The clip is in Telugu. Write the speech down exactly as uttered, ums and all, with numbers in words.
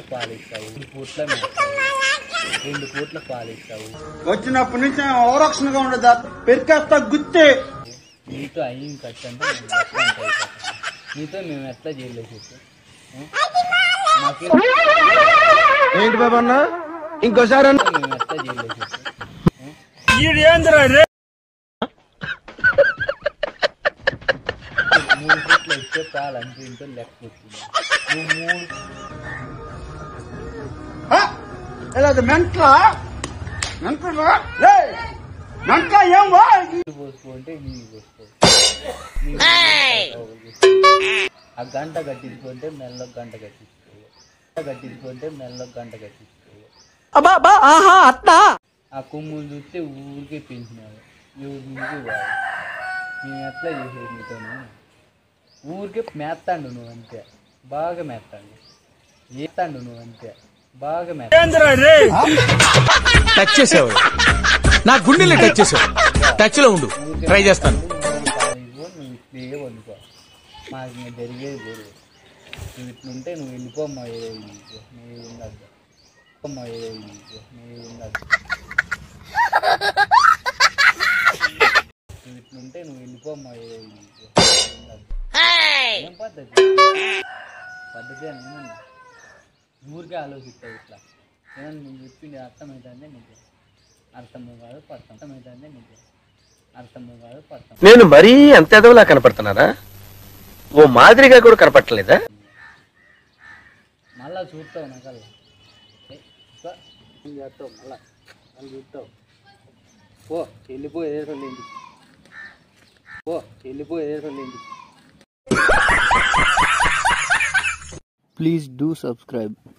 పాలు ఇస్తావు, రెండు పూట్ల మేస్తావు, రెండు పూట్ల పాలు ఇస్తావు. వచ్చినప్పటి నుంచి అవరక్షణగా ఉండదా పెరికేస్తా గుత్తే. నీతో అయ్యింది ఖర్చు అంటే నీతో మేము ఎట్లా చేయలేదు చెప్పు. ఏంటి బాబా అన్న ఇంకోసారి మేము ఎట్లా చేయలేదు చెప్పు. మూడు పూట్ల ఇస్తే పాలు అంటే ఇంట్లో లెక్క వచ్చింది. నువ్వు మూడు ఇలా మెంట్లా మెంట్లా మెంట్లా ఏం పోసుకుంటే నీళ్ళు పోసుకో. ఆ గంట కట్టించుకుంటే మెల్ల గంట కట్టించుకో, కట్టించుకుంటే మెల్ల గంట కట్టించుకో. ఆ కొమ్ములు చూస్తే ఊరికే పెంచినావు, ఎవరి నుంచి వాడు. నేను ఎట్లా చేసేది నీతో? ఊరికే మేత్తాండు నువ్వు అంతే, బాగా మేత్తాండు. ఏతాండు నువ్వు అంతే, బాగా మేత్తాండు. టచ్ చేసావు, నా గుండెల్ని టచ్ చేసావు. టచ్ లో ఉండు, ట్రై చేస్తాను. నువ్వు ఇట్లే వండుకో, మాకు ఇంకా జరిగేది జరుగు. నువ్వు ఇట్లుంటే నువ్వు వెళ్ళిపోమ్మా, ఏ నువ్వు ఉండద్దు అమ్మా, ఏ నువ్వు ఉండద్దు. నువ్వు ఇట్లుంటే నువ్వు వెళ్ళిపోమ్మా, ఏ ఉండద్దు. ఏం పద్ధతి పద్ధతి అని ఏమన్నా ఊరికే ఆలోచిస్తావు ఇట్లా. ఏమన్నా నువ్వు చెప్పింది అర్థమవుతుందే నీకు, అర్థము కాదు పర్థం అర్థమవుతుందే నీకు, అర్థము కాదు పర్థం. నేను మరీ అంత ఎదవలా కనపడుతున్నారా? ఓ మాదిరిగా కూడా కనపడలేదా? మళ్ళా చూస్తావు నాకల్లా ఏం చేస్తావు, మళ్ళా మళ్ళీ చూస్తావు. పో వెళ్ళిపో ఏదో ఇంటికి, పో వెళ్ళిపో ఏదో ఇంటికి. Please do subscribe.